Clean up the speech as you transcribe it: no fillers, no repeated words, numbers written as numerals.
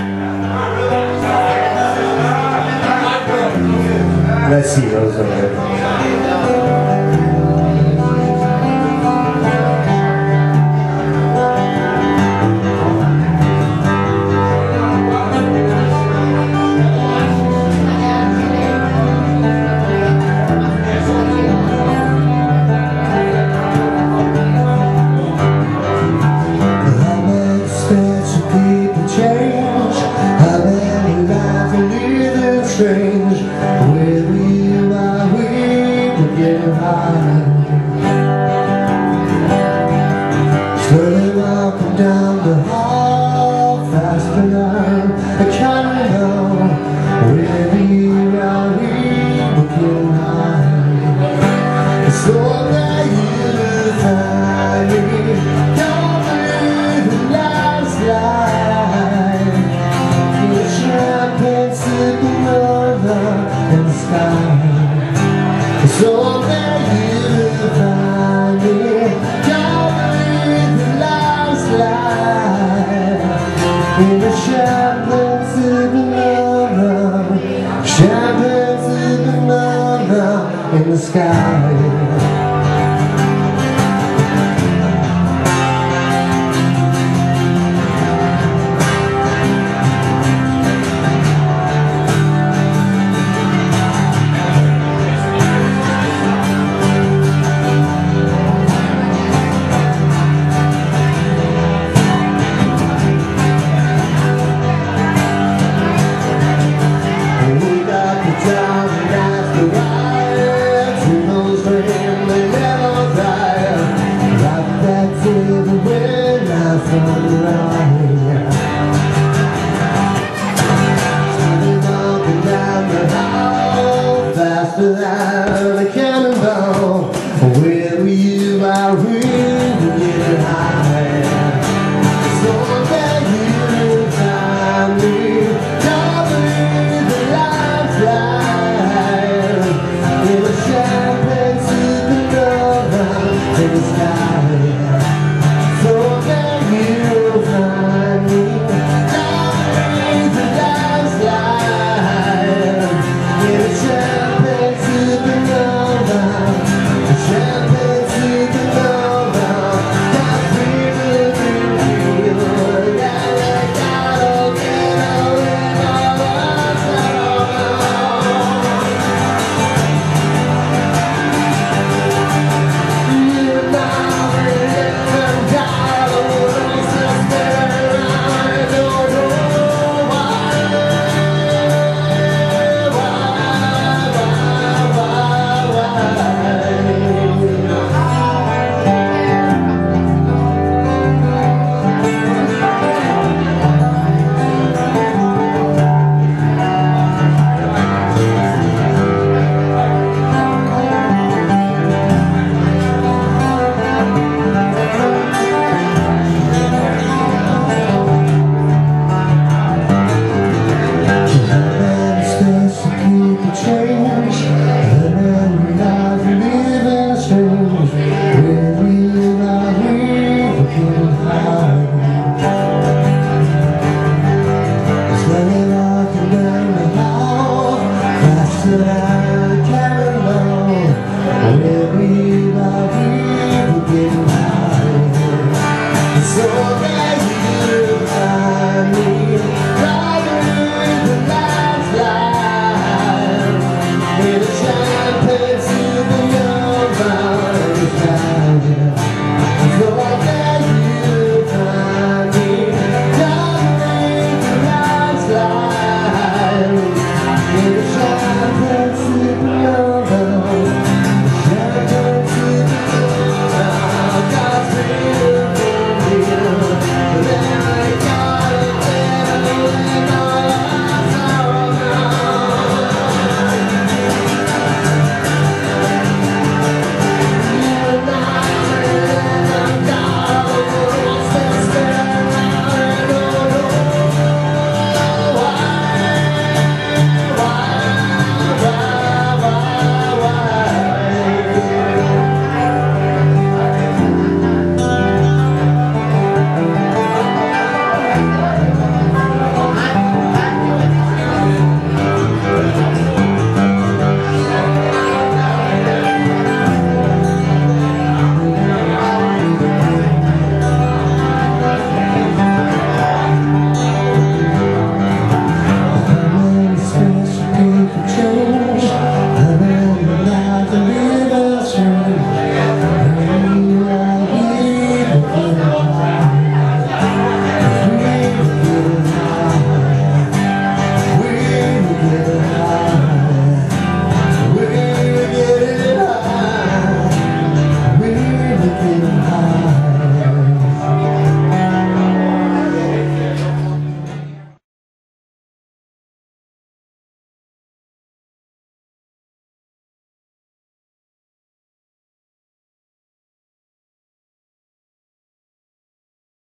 Let's see those over there. Strange, where we are, we will get high. Slowly walking down the hall, faster now, I can't know. Where we are, we will get high. So that you find me, don't live the last life. The champagne Supernova in the sky. So that you find me, don't breathe the last life. In a champagne Supernova, champagne Supernova in the sky. The cannonball, where you are, we will get high. So that you find me, don't breathe the lifeline. In a champagne Supernova in the sky. So that you find me, don't breathe the lifeline. In a champagne Supernova, champagne Supernova, got people in you, gotta get away, so